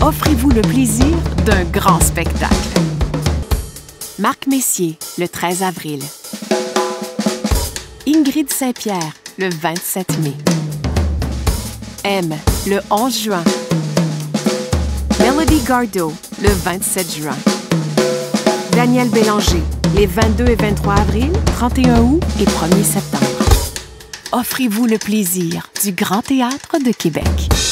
Offrez-vous le plaisir d'un grand spectacle. Marc Messier, le 13 avril. Ingrid Saint-Pierre, le 27 mai. M, le 11 juin. Melody Gardot, le 27 juin. Daniel Bélanger, les 22 et 23 avril, 31 août et 1er septembre. Offrez-vous le plaisir du Grand Théâtre de Québec.